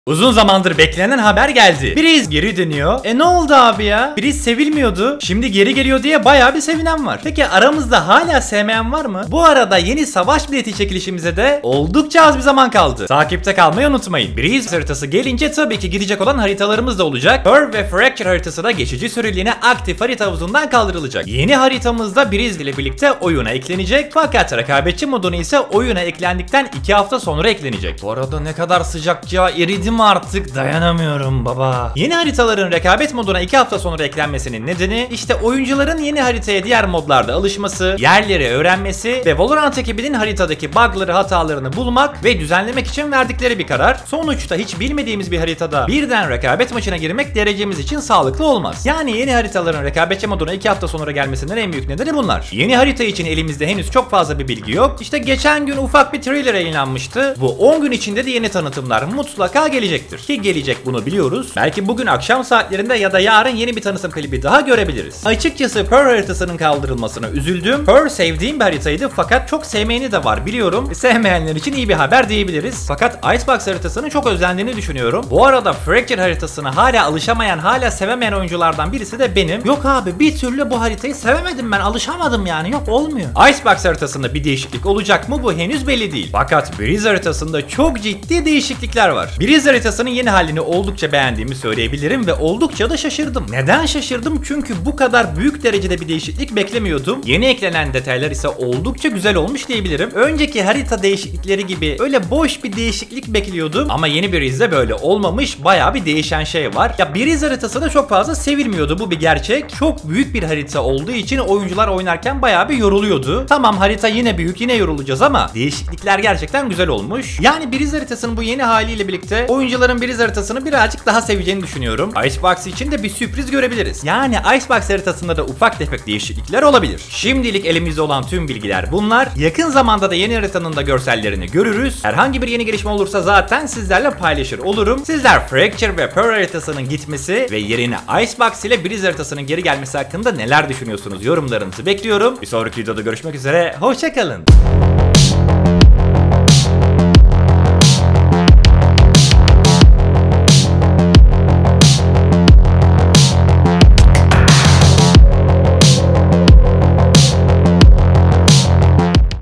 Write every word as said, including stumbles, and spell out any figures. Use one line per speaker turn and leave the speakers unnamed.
Uzun zamandır beklenen haber geldi. Breeze geri dönüyor. E ne oldu abi ya? Breeze sevilmiyordu. Şimdi geri geliyor diye bayağı bir sevinen var. Peki aramızda hala sevmeyen var mı? Bu arada yeni savaş bileti çekilişimize de oldukça az bir zaman kaldı. Takipte kalmayı unutmayın. Breeze haritası gelince tabii ki gidecek olan haritalarımız da olacak. Pearl ve Fracture haritası da geçici süreliğine aktif harita havuzundan kaldırılacak. Yeni haritamızda Breeze ile birlikte oyuna eklenecek. Fakat rekabetçi modunu ise oyuna eklendikten iki hafta sonra eklenecek. Bu arada ne kadar sıcak ya, eridim artık, dayanamıyorum baba. Yeni haritaların rekabet moduna iki hafta sonra eklenmesinin nedeni işte oyuncuların yeni haritaya diğer modlarda alışması, yerleri öğrenmesi ve Valorant ekibinin haritadaki bug'ları, hatalarını bulmak ve düzenlemek için verdikleri bir karar. Sonuçta hiç bilmediğimiz bir haritada birden rekabet maçına girmek derecemiz için sağlıklı olmaz. Yani yeni haritaların rekabetçi moduna iki hafta sonra gelmesinin en büyük nedeni bunlar. Yeni harita için elimizde henüz çok fazla bir bilgi yok. İşte geçen gün ufak bir trailer yayınlanmıştı. Bu on gün içinde de yeni tanıtımlar mutlaka gelecektir. Ki gelecek, bunu biliyoruz. Belki bugün akşam saatlerinde ya da yarın yeni bir tanıtım klibi daha görebiliriz. Açıkçası Pearl haritasının kaldırılmasına üzüldüm. Pearl sevdiğim bir haritaydı fakat çok sevmeyeni de var biliyorum. Sevmeyenler için iyi bir haber diyebiliriz. Fakat Icebox haritasının çok özlendiğini düşünüyorum. Bu arada Fracture haritasına hala alışamayan, hala sevemeyen oyunculardan birisi de benim. Yok abi, bir türlü bu haritayı sevemedim ben, alışamadım yani, yok olmuyor. Icebox haritasında bir değişiklik olacak mı, bu henüz belli değil. Fakat Breeze haritasında çok ciddi değişiklikler var. Breeze haritasının yeni halini oldukça beğendiğimi söyleyebilirim ve oldukça da şaşırdım. Neden şaşırdım? Çünkü bu kadar büyük derecede bir değişiklik beklemiyordum. Yeni eklenen detaylar ise oldukça güzel olmuş diyebilirim. Önceki harita değişiklikleri gibi öyle boş bir değişiklik bekliyordum ama yeni Breeze'de böyle olmamış, bayağı bir değişen şey var. Ya Breeze haritası da çok fazla sevilmiyordu, bu bir gerçek. Çok büyük bir harita olduğu için oyuncular oynarken bayağı bir yoruluyordu. Tamam, harita yine büyük, yine yorulacağız ama değişiklikler gerçekten güzel olmuş. Yani Breeze haritasının bu yeni haliyle birlikte oyuncuların Breeze haritasını birazcık daha seveceğini düşünüyorum. Icebox için de bir sürpriz görebiliriz. Yani Icebox haritasında da ufak tefek değişiklikler olabilir. Şimdilik elimizde olan tüm bilgiler bunlar. Yakın zamanda da yeni haritanın da görsellerini görürüz. Herhangi bir yeni gelişme olursa zaten sizlerle paylaşır olurum. Sizler Fracture ve Pearl haritasının gitmesi ve yerine Icebox ile Breeze haritasının geri gelmesi hakkında neler düşünüyorsunuz? Yorumlarınızı bekliyorum. Bir sonraki videoda görüşmek üzere. Hoşça kalın.